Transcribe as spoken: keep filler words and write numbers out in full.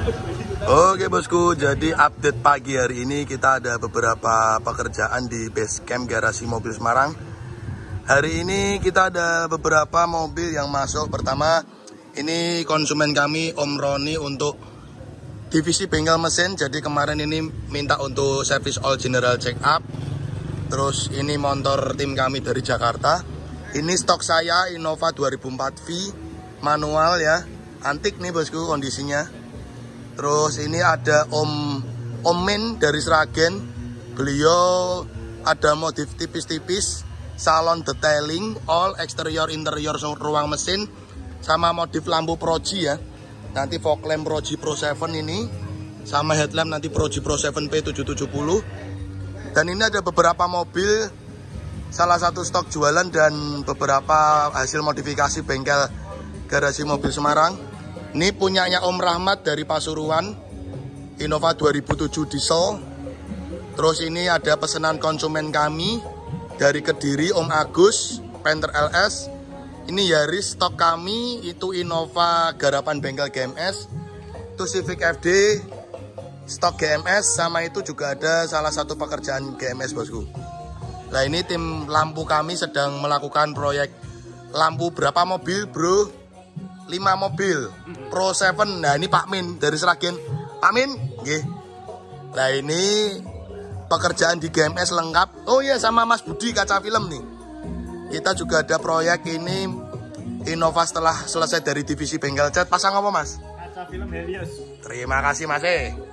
Oke bosku, jadi update pagi hari ini kita ada beberapa pekerjaan di base camp garasi mobil Semarang. Hari ini kita ada beberapa mobil yang masuk. Pertama, ini konsumen kami Om Roni untuk divisi bengkel mesin. Jadi kemarin ini minta untuk service all general check up. Terus ini motor tim kami dari Jakarta. Ini stok saya Innova dua ribu empat V manual ya. Antik nih bosku kondisinya. Terus ini ada Om Om Min dari Sragen. Beliau ada modif tipis-tipis, salon detailing, all exterior interior ruang mesin, sama modif lampu Proji ya. Nanti fog lamp Proji Pro tujuh ini, sama headlamp nanti Proji Pro tujuh P tujuh tujuh nol. Dan ini ada beberapa mobil, salah satu stok jualan dan beberapa hasil modifikasi bengkel garasi mobil Semarang. Ini punyanya Om Rahmat dari Pasuruan, Innova dua ribu tujuh diesel. Terus ini ada pesanan konsumen kami dari Kediri, Om Agus, Panther L S. Ini Yaris stok kami, itu Innova garapan bengkel G M S. Itu Civic F D, stok G M S, sama itu juga ada salah satu pekerjaan G M S bosku. Nah ini tim lampu kami sedang melakukan proyek lampu berapa mobil bro? lima mobil Pro tujuh. Nah ini Pak Min dari Sragen. Pak Min nggih. Nah ini pekerjaan di G M S lengkap. Oh iya, sama Mas Budi kaca film nih. Kita juga ada proyek ini Innova setelah selesai dari divisi bengkel cat. Pasang apa Mas? Kaca film Helios. Terima kasih Mas.